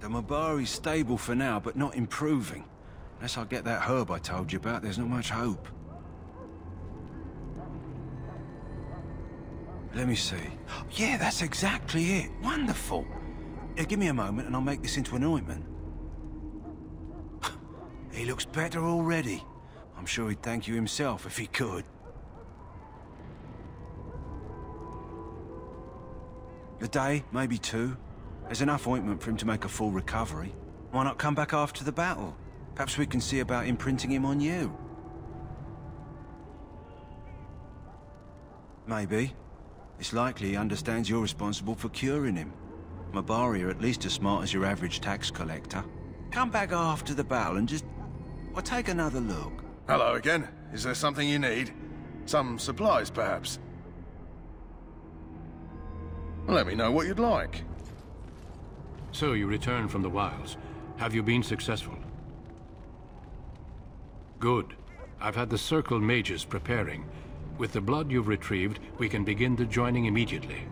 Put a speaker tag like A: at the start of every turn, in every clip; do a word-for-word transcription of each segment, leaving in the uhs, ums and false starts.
A: The Mabari's stable for now, but not improving. Unless I get that herb I told you about, there's not much hope. Let me see. Yeah, that's exactly it. Wonderful. Yeah, give me a moment and I'll make this into an ointment. He looks better already. I'm sure he'd thank you himself if he could. A day, maybe two. There's enough ointment for him to make a full recovery. Why not come back after the battle? Perhaps we can see about imprinting him on you. Maybe. It's likely he understands you're responsible for curing him. Mabari are at least as smart as your average tax collector. Come back after the battle and just... well, take another look.
B: Hello again. Is there something you need? Some supplies, perhaps? Let me know what you'd like.
C: So you returned from the wilds. Have you been successful? Good. I've had the Circle mages preparing. With the blood you've retrieved, we can begin the joining immediately.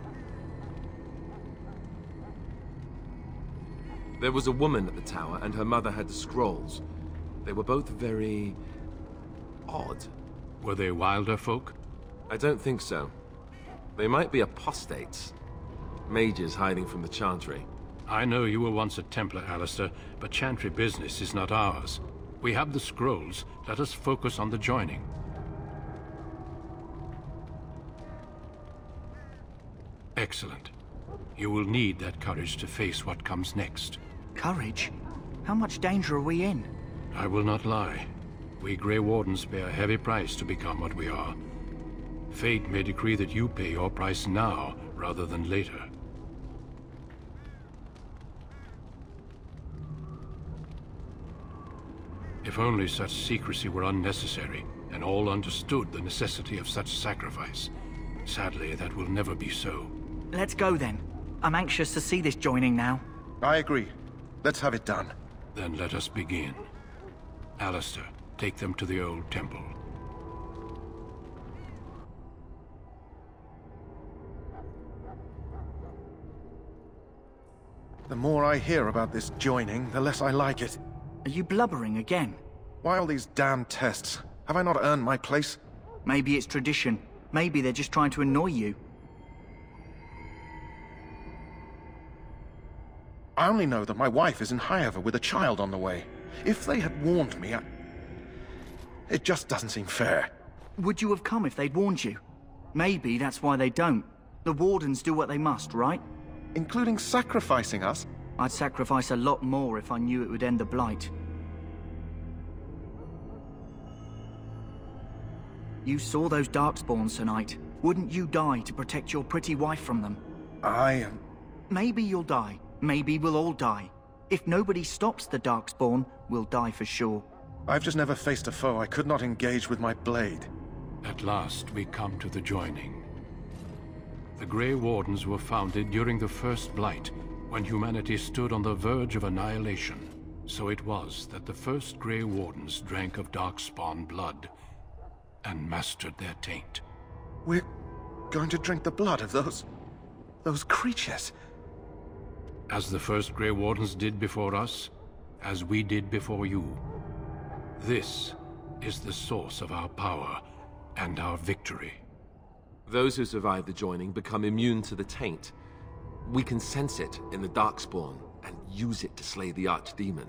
D: There was a woman at the tower, and her mother had the scrolls. They were both very... odd.
C: Were they wilder folk?
D: I don't think so. They might be apostates. Mages hiding from the Chantry.
C: I know you were once a Templar, Alistair, but Chantry business is not ours. We have the scrolls. Let us focus on the joining. Excellent. You will need that courage to face what comes next.
E: Courage? How much danger are we in?
C: I will not lie. We Grey Wardens pay a heavy price to become what we are. Fate may decree that you pay your price now, rather than later. If only such secrecy were unnecessary, and all understood the necessity of such sacrifice. Sadly, that will never be so.
E: Let's go then. I'm anxious to see this joining now.
B: I agree. Let's have it done.
C: Then let us begin. Alistair, take them to the old temple.
B: The more I hear about this joining, the less I like it.
E: Are you blubbering again?
B: Why all these damn tests? Have I not earned my place?
E: Maybe it's tradition. Maybe they're just trying to annoy you.
B: I only know that my wife is in Highever with a child on the way. If they had warned me, I... it just doesn't seem fair.
E: Would you have come if they'd warned you? Maybe that's why they don't. The Wardens do what they must, right?
B: Including sacrificing us?
E: I'd sacrifice a lot more if I knew it would end the Blight. You saw those Darkspawns tonight. Wouldn't you die to protect your pretty wife from them?
B: I...
E: Maybe you'll die. Maybe we'll all die. If nobody stops the Darkspawn, we'll die for sure.
B: I've just never faced a foe I could not engage with my blade.
C: At last, we come to the joining. The Grey Wardens were founded during the First Blight, when humanity stood on the verge of annihilation. So it was that the first Grey Wardens drank of Darkspawn blood, and mastered their taint.
B: We're going to drink the blood of those... those creatures.
C: As the first Grey Wardens did before us, as we did before you. This is the source of our power and our victory.
D: Those who survive the joining become immune to the taint. We can sense it in the Darkspawn and use it to slay the Archdemon.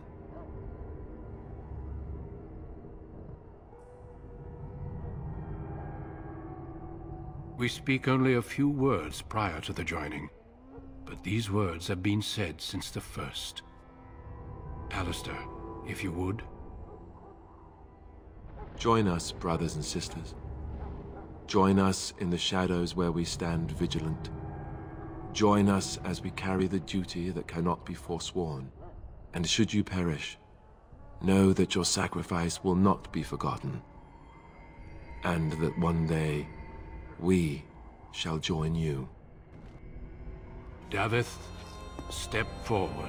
C: We speak only a few words prior to the joining, but these words have been said since the first. Alistair, if you would.
D: Join us, brothers and sisters. Join us in the shadows where we stand vigilant. Join us as we carry the duty that cannot be forsworn. And should you perish, know that your sacrifice will not be forgotten. And that one day, we shall join you.
C: Davith, step forward.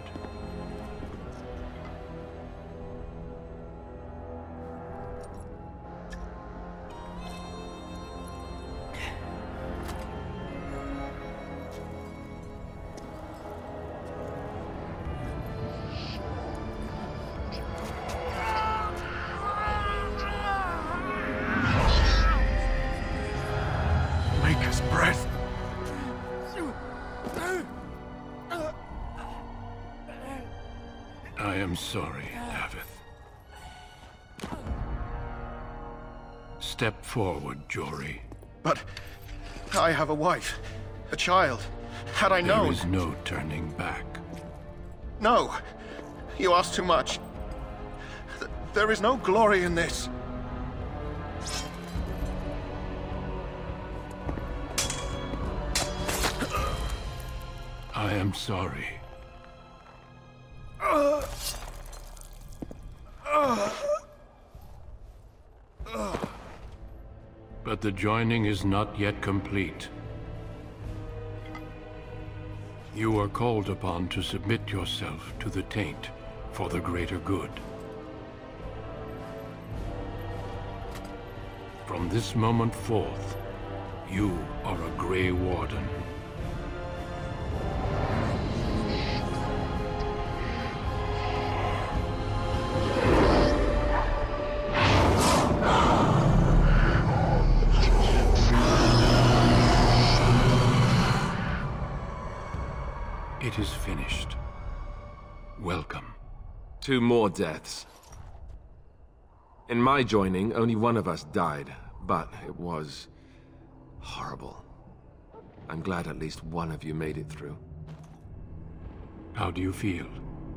C: I am sorry, Davith. Step forward, Jory.
B: But I have a wife, a child. Had I known...
C: There is no turning back.
B: No! You ask too much. Th there is no glory in this.
C: I am sorry.
B: Uh, uh, uh.
C: But the joining is not yet complete. You are called upon to submit yourself to the Taint for the greater good. From this moment forth, you are a Grey Warden. It is finished. Welcome.
D: Two more deaths. In my joining, only one of us died, but it was horrible. I'm glad at least one of you made it through.
C: How do you feel?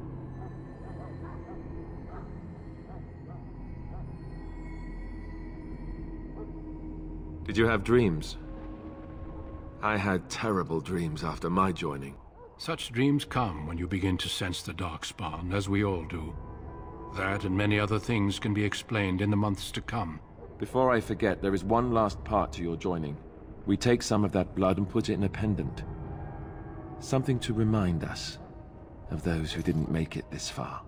D: Did you have dreams? I had terrible dreams after my joining.
C: Such dreams come when you begin to sense the Darkspawn, as we all do. That and many other things can be explained in the months to come.
D: Before I forget, there is one last part to your joining. We take some of that blood and put it in a pendant. Something to remind us of those who didn't make it this far.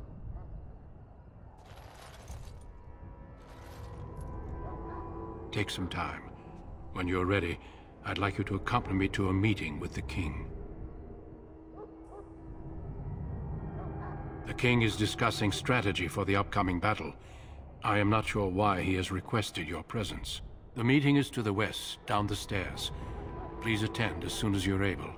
C: Take some time. When you're ready, I'd like you to accompany me to a meeting with the King. The King is discussing strategy for the upcoming battle. I am not sure why he has requested your presence. The meeting is to the west, down the stairs. Please attend as soon as you're able.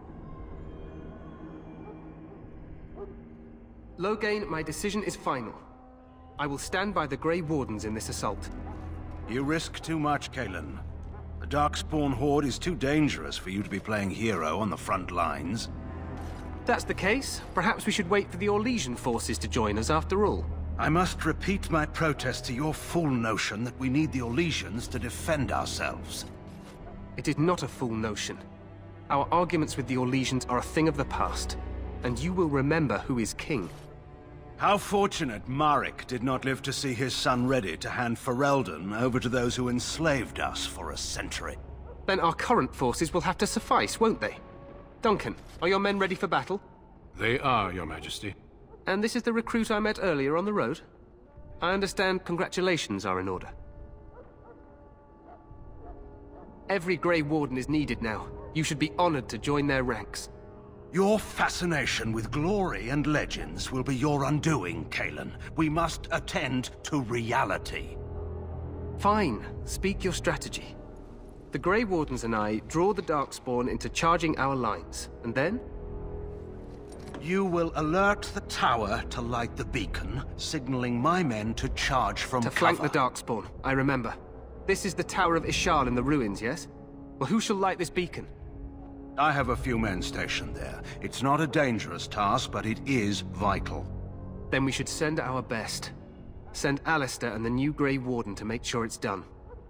F: Loghain, my decision is final. I will stand by the Grey Wardens in this assault.
A: You risk too much, Cailan. The Darkspawn Horde is too dangerous for you to be playing hero on the front lines.
F: If that's the case, perhaps we should wait for the Orlesian forces to join us after all.
A: I must repeat my protest to your fool notion that we need the Orlesians to defend ourselves.
F: It is not a fool notion. Our arguments with the Orlesians are a thing of the past, and you will remember who is king.
A: How fortunate Maric did not live to see his son ready to hand Ferelden over to those who enslaved us for a century.
F: Then our current forces will have to suffice, won't they? Duncan, are your men ready for battle?
C: They are, Your Majesty.
F: And this is the recruit I met earlier on the road? I understand congratulations are in order. Every Grey Warden is needed now. You should be honored to join their ranks.
A: Your fascination with glory and legends will be your undoing, Cailan. We must attend to reality.
F: Fine. Speak your strategy. The Grey Wardens and I draw the Darkspawn into charging our lines, and then?
A: You will alert the tower to light the beacon, signaling my men to charge from cover.
F: To flank the Darkspawn, I remember. This is the Tower of Ishal in the ruins, yes? Well, who shall light this beacon?
A: I have a few men stationed there. It's not a dangerous task, but it is vital.
F: Then we should send our best. Send Alistair and the new Grey Warden to make sure it's done.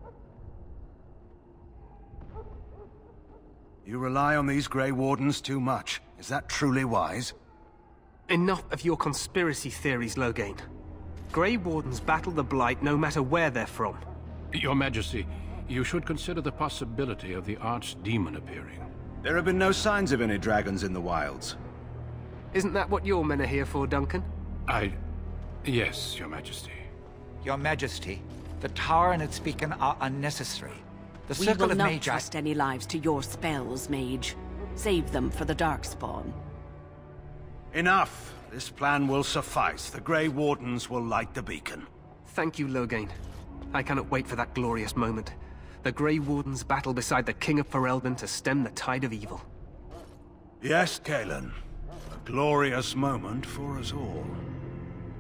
A: You rely on these Grey Wardens too much. Is that truly wise?
F: Enough of your conspiracy theories, Loghain. Grey Wardens battle the Blight no matter where they're from.
C: Your Majesty, you should consider the possibility of the Archdemon appearing.
A: There have been no signs of any dragons in the wilds.
F: Isn't that what your men are here for, Duncan?
C: I... yes, Your Majesty.
G: Your Majesty, the tower and its beacon are unnecessary. The
H: We
G: Circle
H: will
G: of
H: not
G: Magi...
H: trust any lives to your spells, Mage. Save them for the Darkspawn.
A: Enough! This plan will suffice. The Grey Wardens will light the beacon.
F: Thank you, Loghain. I cannot wait for that glorious moment. The Grey Wardens battle beside the King of Ferelden to stem the tide of evil.
A: Yes, Cailan. A glorious moment for us all.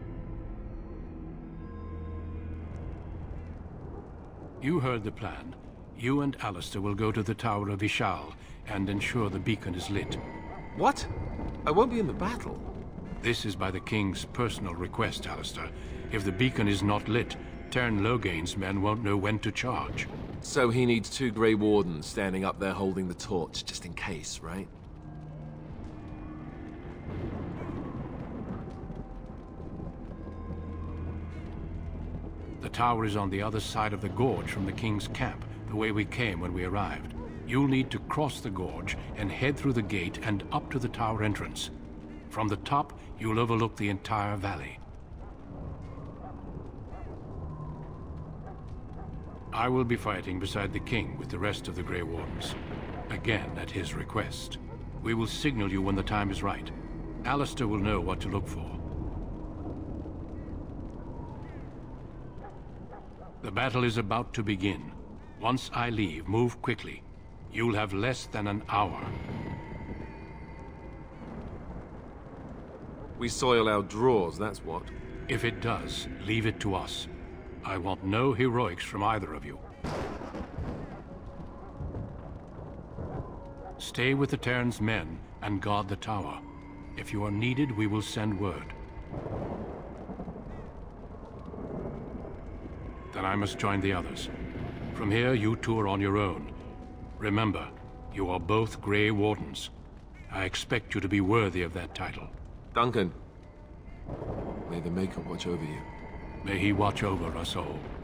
C: You heard the plan. You and Alistair will go to the Tower of Ishal and ensure the beacon is lit.
D: What? I won't be in the battle.
C: This is by the King's personal request, Alistair. If the beacon is not lit, Teyrn Loghain's men won't know when to charge.
D: So he needs two Grey Wardens standing up there holding the torch, just in case, right?
C: The tower is on the other side of the gorge from the King's camp, the way we came when we arrived. You'll need to cross the gorge and head through the gate and up to the tower entrance. From the top, you'll overlook the entire valley. I will be fighting beside the King with the rest of the Grey Wardens. Again, at his request. We will signal you when the time is right. Alistair will know what to look for. The battle is about to begin. Once I leave, move quickly. You'll have less than an hour.
D: We soil our drawers, that's what.
C: If it does, leave it to us. I want no heroics from either of you. Stay with the Teyrn's men and guard the tower. If you are needed, we will send word. Then I must join the others. From here, you two are on your own. Remember, you are both Grey Wardens. I expect you to be worthy of that title.
D: Duncan, may the Maker watch over you.
C: May he watch over us all.